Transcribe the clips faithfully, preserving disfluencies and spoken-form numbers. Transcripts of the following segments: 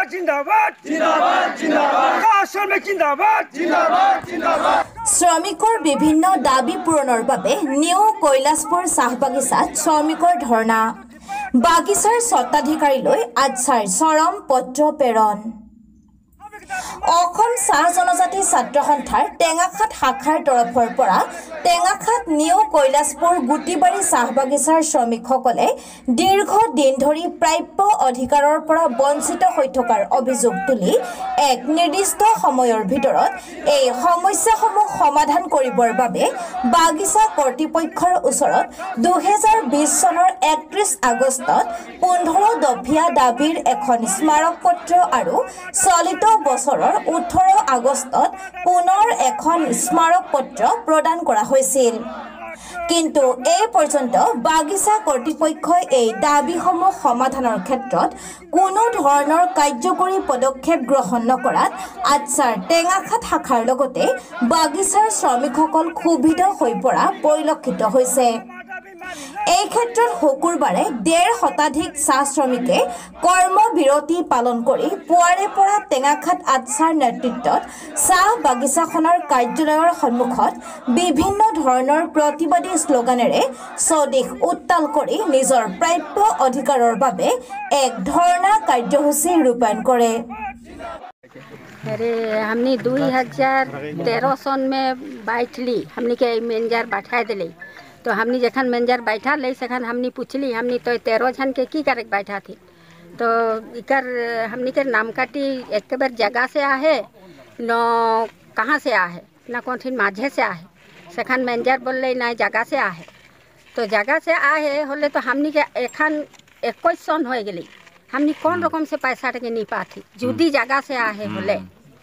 শ্ৰমিকৰ বিভিন্ন দাবী পূৰণৰ বাবে নিউ কৈলাশপুৰ চাহ বাগিচাত শ্ৰমিকৰ ধৰ্ণা বাগিচাৰ স্বত্বাধিকাৰীলৈ আচ্ছাৰ চৰম পত্ৰ প্ৰেৰণ অসম চাহ জনজাতি ছাত্ৰ সন্থাৰ টেঙাখাত শাখাৰ তৰফৰ পৰা টেঙাখাত নিউ কৈলাশপুৰ গুটিবাৰী চাহ বাগিচাৰ শ্ৰমিকসকলে দীৰ্ঘ দিন ধৰি প্ৰাপ্য অধিকাৰৰ পৰা বঞ্চিত হৈ থকাৰ অভিযোগ তুলি এক নিৰ্দিষ্ট সময়ৰ ভিতৰত এই সমস্যাসমূহ সমাধান কৰিবৰ বাবে বাগিচা কৰ্তৃপক্ষৰ ওচৰত দুহেজাৰ বিশ চনৰ একত্ৰিশ আগষ্টত পোন্ধৰ দফীয়া দাবীৰ এখন স্মাৰক পত্ৰ আৰু চলিত বছৰৰ ওঠৰ আগষ্টত পুনৰ এখন স্মাৰক পত্ৰ প্ৰদান কৰা হৈছিল কিন্তু এই পৰ্যন্ত বাগিচা কৰ্তৃপক্ষই এই দাবীসমূহ সমাধানৰ ক্ষেত্ৰত কোনো ধৰণৰ কাৰ্যকৰী পদক্ষেপ গ্ৰহণ নকৰাত আচ্ছাৰ টেঙাখাত শাখাৰ লগতে বাগিচাৰ শ্ৰমিকসকল ক্ষোভিত হৈ পৰা পৰিলক্ষিত হৈছে এই ক্ষেত্ৰত শুকুৰবাৰে ডেৰ শতাধিক চাহ শ্ৰমিকে কৰ্মবিৰতি পালন কৰি পুৱাৰে পৰা টেঙাখাত আচ্ছাৰ নেতৃত্বত চাহ বাগিচাখনৰ কাৰ্যালয়ৰ সন্মুখত বিভিন্ন ধৰণৰ প্ৰতিবাদী শ্লোগানেৰে স্বদেশ উত্তাল কৰি নিজৰ প্ৰাপ্য অধিকাৰৰ বাবে এক ধৰ্ণা কাৰ্যসূচী ৰূপায়ণ কৰে अरे हमने दो हज़ार तेरह सन में बैठली हमने के मैनेजर बैठा दिले तो हमने जखन मैनेजर बैठा ले सखन हमने पूछली हमने तो तेरह जन के की करे बैठा थी तो इकर हमने के नाम काटी एक बार जगह से आहे न कहाँ से आहे ना कौन थी माझे से आहे सखन मैनेजर बोले ना जगह से आहे तो जगह से आहे होले तो हमने के एखन इक्कीस सन हो गई हमने कौन रकम से पैसा टके नहीं पाती जुदी जगह से आहे होले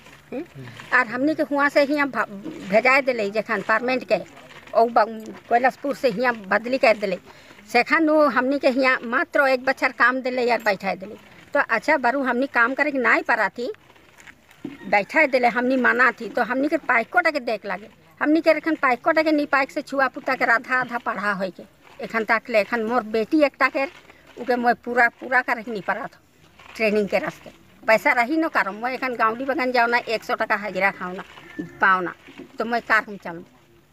और हमने के हुआ से हियाँ भेजा दिले जखन पार्मेंट के और कैलाशपुर से हियाँ बदली कर दिले सेखन हमने के हियाँ मात्र एक बच्चर काम दिले यार बैठा दिले तो अच्छा बारू हमने काम करे नहीं पारा थी बैठा दिले हमने माना थी तो हमने के पाइको टके देख लगे हमने के एखन पाइको टके नहीं पाइक से छुआ पुता के आधा आधा पढ़ा हो के एखन तक ले एखन मोर बेटी एकटा के उके मैं पूरा पूरा करे नहीं पारा था ट्रेनिंग के रास्ते पैसा रही न करो मैं एखन गाँवडी बगान जाओ ना एक सौ टका हाजिरा खाओ ना पाओ ना तो मैं कार हम चलूँ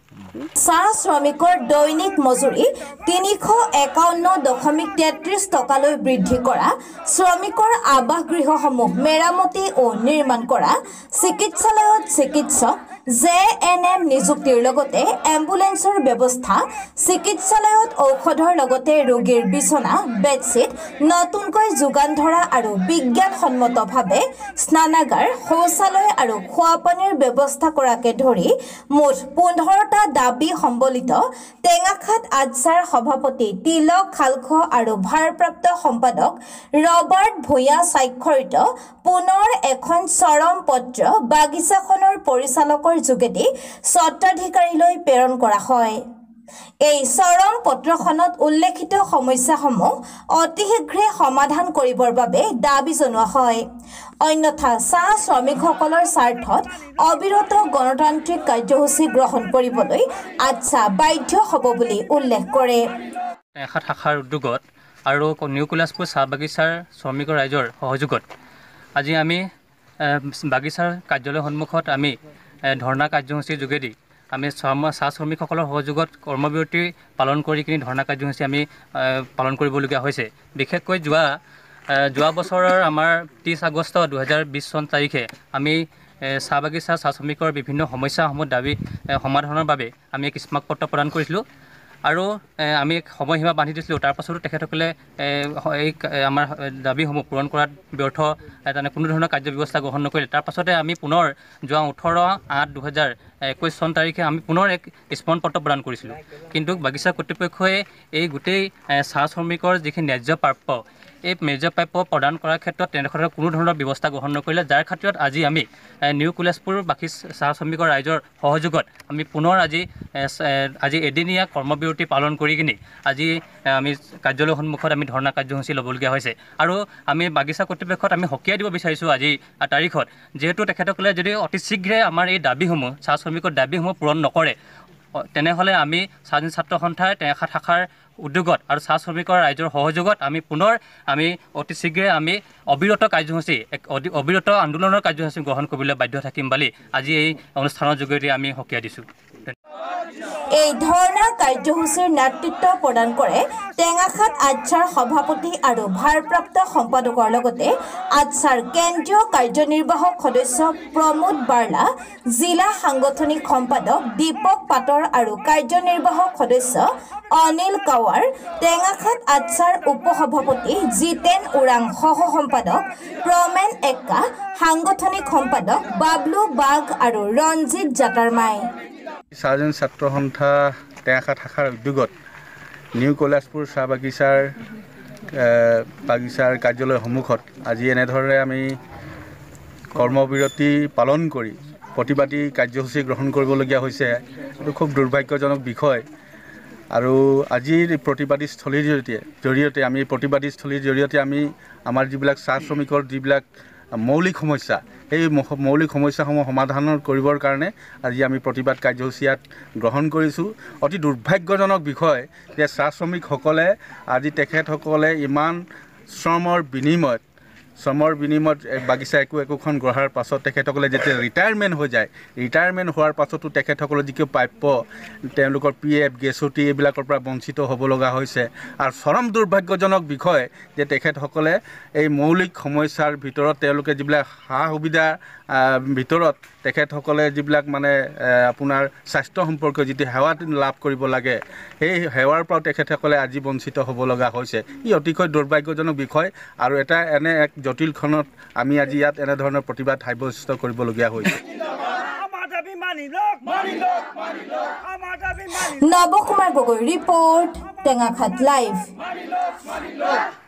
চাহ শ্ৰমিকৰ দৈনিক মজুৰি তিনিশ একাৱন্ন দশমিক তেত্ৰিশ টকালৈ বৃদ্ধি কৰা শ্ৰমিকৰ আৱাস গৃহসমূহ মেৰামতি ও নিৰ্মাণ কৰা চিকিৎসালয়ত চিকিৎসক জে এন এম নিযুক্তিৰ লগতে এম্বুলেন্সৰ ব্যৱস্থা চিকিৎসালয়ত ঔষধৰ লগতে ৰোগীৰ বিছনা বেডছিট নতুনকৈ যোগান ধৰা আৰু বিজ্ঞানসন্মতভাৱে স্নানাগাৰ শৌচালয় আৰু খোৱাপানীৰ ব্যৱস্থা কৰাকে ধৰি মুঠ পোন্ধৰটা দাবী সম্বলিত টেঙাখাত আচ্ছাৰ সভাপতি তিলক খালখ আৰু ভাৰপ্ৰাপ্ত সম্পাদক ৰবাৰ্ট ভূঞা স্বাক্ষৰিত পুনৰ এখন চৰম পত্ৰ বাগিচাখনৰ পৰিচালকৰ যোগেদি স্বত্বাধিকাৰীলৈ প্ৰেৰণ কৰা হয় এই চৰম পত্ৰখনত উল্লেখিত সমস্যাসমূহ অতি শীঘ্ৰে সমাধান কৰিবৰ বাবে দাবী জনোৱা হয় অন্যথা চাহ শ্ৰমিকসকলৰ স্বাৰ্থত অবিৰত গণতান্ত্ৰিক কাৰ্যসূচী গ্ৰহণ কৰিবলৈ আচ্ছা বাধ্য হ'ব বুলি উল্লেখ কৰে টেঙাখাত শাখাৰ উদ্যোগত আৰু নিউ কৈলাশপুৰ চাহ বাগিচাৰ শ্ৰমিকৰ ৰাইজৰ সহযোগত আজি আমি বাগিচাৰ কাৰ্যালয়ৰ সন্মুখত আমি ধৰ্ণা কাৰ্যসূচীৰ যোগেদি আমি চাহ শ্ৰমিকসকলৰ সহযোগত কৰ্মবিৰতি পালন কৰি কিনি ধৰ্ণা কাৰ্যসূচী আমি পালন কৰিবলগীয়া হৈছে বিশেষকৈ যোৱা যোৱা বছৰৰ আমাৰ ত্ৰিছ আগষ্ট দুহেজাৰ বিছ চন তাৰিখে আমি চাহ বাগিচা চাহ শ্ৰমিকৰ বিভিন্ন সমস্যাসমূহ দাবী সমাধানৰ বাবে আমি এক স্মাৰক পত্ৰ প্ৰদান কৰিছিলোঁ আৰু আমি সময়সীমা বান্ধি দিছিলোঁ তাৰ পাছতো তেখেতসকলে এই আমাৰ দাবীসমূহ পূৰণ কৰাত ব্যৰ্থ তেনে কোনো ধৰণৰ কাৰ্য ব্যৱস্থা গ্ৰহণ নকৰিলে তাৰ পাছতে আমি পুনৰ যোৱা ওঠৰ আঠ দুহেজাৰ একৈছ চন তাৰিখে আমি পুনৰ এক স্মৰণ পত্ৰ প্ৰদান কৰিছিলোঁ কিন্তু বাগিচা কৰ্তৃপক্ষই এই গোটেই চাহ শ্ৰমিকৰ যিখিনি ন্যায্য প্ৰাপ্য এই ন্যায্য প্ৰাপ্য প্ৰদান কৰাৰ ক্ষেত্ৰত তেনেধৰণৰ কোনো ধৰণৰ ব্যৱস্থা গ্ৰহণ নকৰিলে যাৰ ক্ষেত্ৰত আজি আমি নিউ কৈলাশপুৰ বাকী চাহ শ্ৰমিকৰ ৰাইজৰ সহযোগত আমি পুনৰ আজি আজি এদিনীয়া কৰ্মবিৰতি পালন কৰি কিনি আজি আমি কাৰ্যালয়ৰ সন্মুখত আমি ধৰ্ণা কাৰ্যসূচী ল'বলগীয়া হৈছে আৰু আমি বাগিচা কৰ্তৃপক্ষত আমি সকীয়াই দিব বিচাৰিছোঁ আজি তাৰিখত যিহেতু তেখেতসকলে যদি অতি শীঘ্ৰে আমাৰ এই দাবীসমূহ চাহ শ্ৰমিকৰ দাবীসমূহ পূৰণ নকৰে তেনেহ'লে আমি স্বাধীন ছাত্ৰ সন্থাৰ টেঙাখাত শাখাৰ উদ্যোগত আৰু চাহ শ্ৰমিকৰ ৰাইজৰ সহযোগত আমি পুনৰ আমি অতি শীঘ্ৰে আমি অবিৰত কাৰ্যসূচী এক অবিৰত আন্দোলনৰ কাৰ্যসূচী গ্ৰহণ কৰিবলৈ বাধ্য থাকিম বুলি আজি এই অনুষ্ঠানৰ যোগেদি আমি সকীয়াই দিছোঁ। এই ধৰ্ণাৰ কাৰ্যসূচীৰ নেতৃত্ব প্ৰদান কৰে টেঙাখাত আদছাৰ সভাপতি আৰু ভাৰপ্ৰাপ্ত সম্পাদকৰ লগতে আদছাৰ কেন্দ্ৰীয় কাৰ্যনিৰ্বাহক সদস্য প্ৰমোদ বাৰ্লা, জিলা সাংগঠনিক সম্পাদক দীপক পাটৰ আৰু কাৰ্যনিৰ্বাহক সদস্য অনিল কাৱাৰ, টেঙাখাত আদছাৰ উপসভাপতি জিতেন ওৰাং, সহ সম্পাদক প্ৰমেন এক্কা, সাংগঠনিক সম্পাদক বাবলু বাঘ আৰু ৰঞ্জিত জাটাৰমাই। চাহজন ছাত্ৰ সন্থা টেঙাখাত শাখাৰ উদ্যোগত নিউ কৈলাশপুৰ চাহ বাগিচাৰ বাগিচাৰ কাৰ্যালয়ৰ সন্মুখত আজি এনেধৰণে আমি কৰ্মবিৰতি পালন কৰি প্ৰতিবাদী কাৰ্যসূচী গ্ৰহণ কৰিবলগীয়া হৈছে। এইটো খুব দুৰ্ভাগ্যজনক বিষয় আৰু আজিৰ প্ৰতিবাদী স্থলীৰ জৰিয়তে জৰিয়তে আমি প্ৰতিবাদী স্থলীৰ জৰিয়তে আমি আমাৰ যিবিলাক চাহ শ্ৰমিকৰ যিবিলাক মৌলিক সমস্যা এই মৌলিক সমস্যাসমূহ সমাধানৰ কৰিবৰ কাৰণে আজি আমি প্ৰতিবাদ কাৰ্যসূচী ইয়াত গ্ৰহণ কৰিছোঁ। অতি দুৰ্ভাগ্যজনক বিষয় যে চাহ শ্ৰমিকসকলে আজি তেখেতসকলে ইমান শ্ৰমৰ বিনিময়ত শ্ৰমৰ বিনিময়ত বাগিচা একো একোখন গঢ়াৰ পাছত তেখেতসকলে যেতিয়া ৰিটায়াৰমেণ্ট হৈ যায়, ৰিটায়াৰমেণ্ট হোৱাৰ পাছতো তেখেতসকলৰ যিটো প্ৰাপ্য তেওঁলোকৰ পি এফ গেছুটি এইবিলাকৰ পৰা বঞ্চিত হ'ব লগা হৈছে। আৰু চৰম দুৰ্ভাগ্যজনক বিষয় যে তেখেতসকলে এই মৌলিক সমস্যাৰ ভিতৰত তেওঁলোকে যিবিলাক সা সুবিধাৰ ভিতৰত তেখেতসকলে যিবিলাক মানে আপোনাৰ স্বাস্থ্য সম্পৰ্কীয় যিটো সেৱা লাভ কৰিব লাগে সেই সেৱাৰ পৰাও তেখেতসকলে আজি বঞ্চিত হ'ব লগা হৈছে। ই অতিকৈ দুৰ্ভাগ্যজনক বিষয় আৰু এটা এনে এক জটিলখনত আমি আজি ইয়াত এনেধৰণৰ প্ৰতিবাদ সাব্যস্ত কৰিবলগীয়া হৈছে। Nav Kumar Gogoi report Tengakhat live.